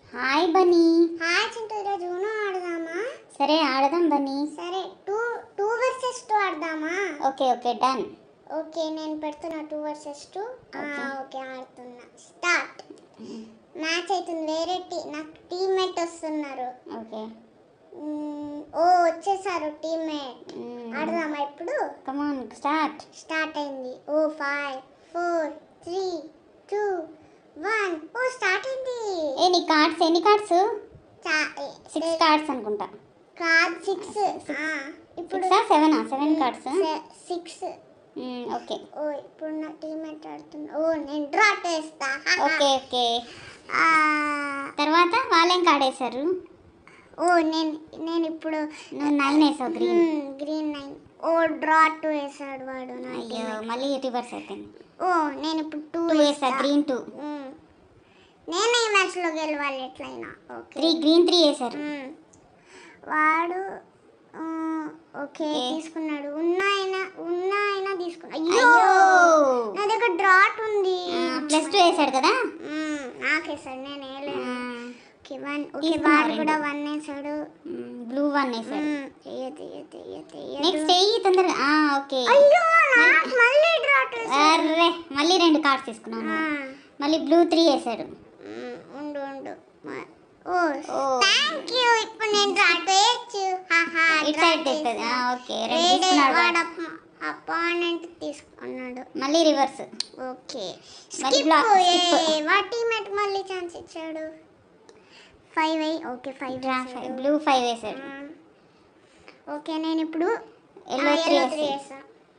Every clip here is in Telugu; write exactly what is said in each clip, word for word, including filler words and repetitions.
హాయ్ బన్నీ. హాయ్ చింటూ, ఈరోజు ఊనో ఆడదామా? సరే ఆడదాం బన్నీ. సరే, టూ టూ వర్సెస్ టూ ఆడదామా? Okay okay done. ఓకే, నేను పెడుతున్నా టూ వర్సెస్ టూ. ఓకే, ఆడుతున్నా. స్టార్ట్. మ్యాచ్ అవుతుంది. వేరే టీ నాకు టీమ్మేట్ వస్తున్నారు. ఓకే. ఓ వచ్చేసారు టీమ్మేట్. ఆడదామా ఇప్పుడు? Come on start. స్టార్ట్ అయింది. ఓ five four three two one. ఓ స్టార్ట్ అయింది. ఏ నీ కార్డ్స్ ఎన్ని కార్డ్స్? సిక్స్ కార్డ్స్ అనుకుంటా. Card six. ఇప్పుడు seven seven cards. Six. Okay. ఓ ఇప్పుడు నా టీమ్మేట్ ఆడుతున్నా. ఓ నేను డ్రా చేస్తా. Okay okay. తర్వాత వాళ్ళేం కార్డ్ వేశారు? ఓ నేను నేను ఇప్పుడు నువ్వు నైన్ వేసావు. Green green nine. ఓ డ్రా టూ వేసాడు వాడు. అయ్యో మళ్ళీ రివర్స్ అయిపోయింది. ఓ నేను ఇప్పుడు టూ టూ వేసా. Green two. నేను ఈ మ్యాచ్లో గెలవాలి ఎట్లయినా. ఓకే. త్రీ గ్రీన్ త్రీ వేసారు. వాడు ఓకే తీసుకున్నాడు. ఉన్నాయినా ఉన్నాయినా తీసుకున్నా. అయ్యో నా దగ్గర డ్రాట్ ఉంది. ప్లస్ టూ వేసాడు కదా. నాకేసాడు, నేను వేయలేదు. Okay one. ఓకే వాడు కూడా వన్ వేసాడు. బ్లూ వన్ వేసాడు. నెక్స్ట్ నెక్స్ట్ వెయ్యి తొందరగా. ఓకే. అయ్యో నాకు మళ్ళీ డ్రాట్. అర్రే మళ్ళీ రెండు కార్డ్స్ తీసుకున్నాను. మళ్ళీ బ్లూ త్రీ వేసాడు. ఉండు ఉండు. ఓ థ్యాంక్ యూ. ఇప్పుడు నేను డ్రాట్ వేయచ్చు. హాహా ఇట్ సైడ్ తెస్తుంది. ఓకే రెండు తీసుకున్నాడు. అపోనెంట్ తీసుకున్నాడు. మళ్ళీ రివర్స్. ఓకే. మళ్ళీ స్కిప్. వాటి టీమ్మేట్ మళ్ళీ ఛాన్స్ ఇచ్చాడు. ఫైవ్ అయ్యి. Okay five. బ్లూ ఫైవ్ వేసాడు. ఓకే నేను ఇప్పుడు ఎల్లో త్రీ వేసా.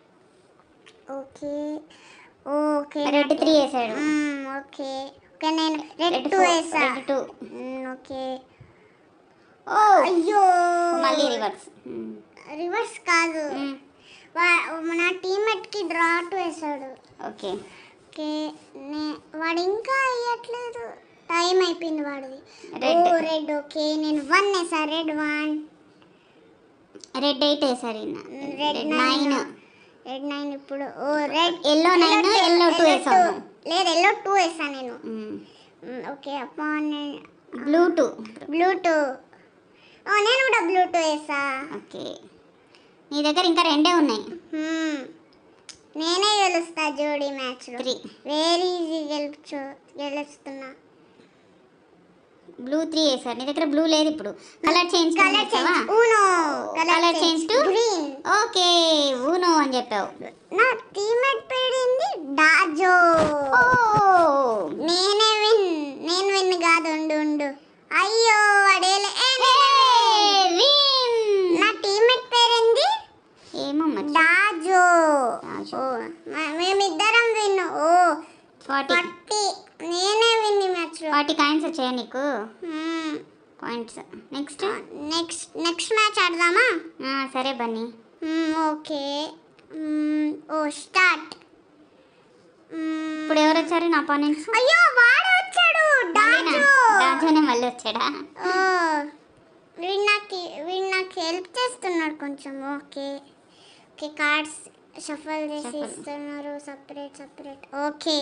ఓకే ఓకే రెడ్ త్రీ వేసాడు. ఓకే ఓకే నేను రెడ్ టూ వేసా. Red two. ఓకే. ఓ అయ్యో మళ్ళీ రివర్స్. రివర్స్ కాదు, నా టీమ్మేట్కి డ్రా టూ వేసాడు. ఓకే ఓకే వాడు ఇంకా వేయట్లేదు. టైం అయిపోయింది వాడిది. ఓ రెడ్. ఓకే నేను వన్ వేసా. Red one. రెడ్ ఎయిట్ వేసాడు. Red nine. Red nine. ఇప్పుడు ఓ red yellow nine. Yellow two వేసాను. లేదు ఎల్లో టూ వేసా నేను. ఓకే అపాన్ బ్లూ టూ. Blue two. ఓ నేను కూడా బ్లూ టూ వేసా. ఓకే నీ దగ్గర ఇంకా రెండే ఉన్నాయి. నేనే గెలుస్తా జోడీ మ్యాచ్. త్రీ. వెరీ ఈజీ గెలుచు గెలుస్తున్నా. బ్లూ త్రీ వేసాడు. నీ దగ్గర బ్లూ లేదు. ఇప్పుడు colour change. Colour change. UNO. Colour change to green. Okay UNO అని చెప్పావు. నా టీమ్మేట్ పేరేంది? డాజో. ఓ నేనే విన్. నేను విన్ కాదు. ఉండు ఉండు. అయ్యో అడేలే. నా టీమ్మేట్ పేరేంది? ఏమో మరి. డాజో. మేమిద్దరం విన్. ఓ ఫార్టీ. నేనే విన్ ఈ మ్యాచ్. ఫార్టీ కాయిన్స్ వచ్చాయా నీకు? Points. Next next next match ఆడదామా? సరే బన్నీ. ఓకే. ఓ స్టార్ట్. ఇప్పుడు ఎవరు వచ్చారు నా అపోనెంట్స్? అయ్యో వాడు వచ్చాడు. డాజో. డాజోనే మళ్ళీ వచ్చాడా? వీడు నాకు వీడు నాకు హెల్ప్ చేస్తున్నాడు కొంచెం. ఓకే ఓకే కార్డ్స్ షఫల్ చేసి ఇస్తున్నారు separate separate. Okay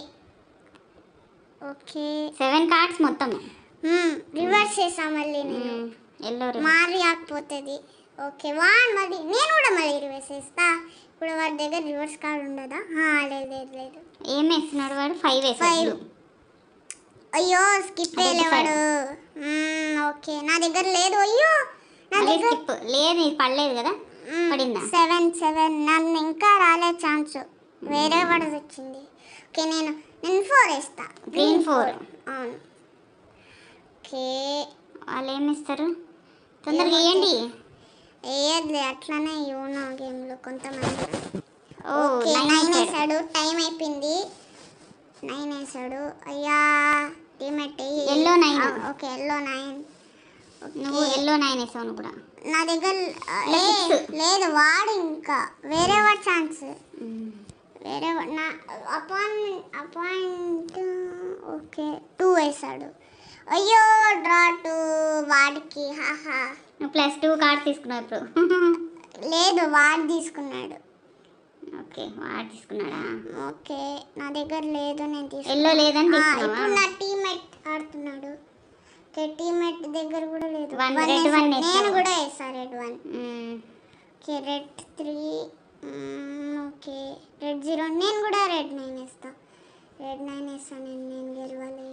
okay seven cards మొత్తం. రివర్స్ చేసా మళ్ళీ నేను. ఎల్లో మారి ఆకపోతుంది. ఓకే వాన్ మళ్ళీ నేను కూడా మళ్ళీ రివర్స్ చేస్తా. ఇప్పుడు వాడి దగ్గర రివర్స్ కార్డ్ ఉండదా? లేదు లేదు లేదు. ఏం వేస్తున్నాడు వాడు? ఫైవ్ వేసాడు. అయ్యో స్కిప్ వేయలేవాడు. ఓకే నా దగ్గర లేదు. అయ్యో నా దగ్గర స్కిప్ లేదు. పడలేదు కదా. పడిందా? Seven seven. నన్ను ఇంకా రాలే ఛాన్స్. వేరే వాడు వచ్చింది. ఓకే నేను నేను ఫోర్ వేస్తా. Green four. అవును. ఓకే వాళ్ళు ఏమి ఇస్తారు? తొందరగా వేయండి. వేయద్లే అట్లనే యూనో గేమ్లో కొంతమంది. ఓ నైన్ వేసాడు. టైం అయిపోయింది. నైన్ వేసాడు. అయ్యా teammate yellow nine. Okay yellow nine. నువ్వు ఎల్లో నైన్ వేసావు. నువ్వు కూడా నా దగ్గర లేదు. వాడు ఇంకా వేరే వాడు ఛాన్స్. వేరే నా అపాయింట్మెంట్ అపాయింట్. ఓకే టూ వేసాడు. అయ్యో డ్రా టూ వాడికి. హాహా నువ్వు ప్లస్ టూ కార్డ్స్ తీసుకున్నావు ఇప్పుడు. లేదు వాడు తీసుకున్నాడు. ఓకే వాడు తీసుకున్నాడా? ఓకే నా దగ్గర లేదు. నేను తీసుకున్నా. ఎల్లో లేదని ఇప్పుడు నా టీమ్మేట్ ఆడుతున్నాడు. ఓకే టీమేట్ దగ్గర కూడా లేదు One, One red వేసా. one నేను వేసావా? కూడా వేసా red one hmm. Okay red three okay red zero నేను కూడా రెడ్ నైన్ వేస్తా రెడ్ నైన్ వేస్తాను నేను నేను గెలవాలి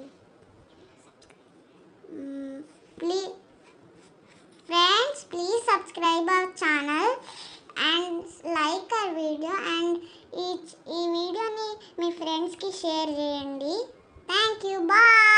please friends please subscribe our channel and like our video and ఈ ఈ వీడియోని మీ ఫ్రెండ్స్కి షేర్ చేయండి థ్యాంక్ యూ బాయ్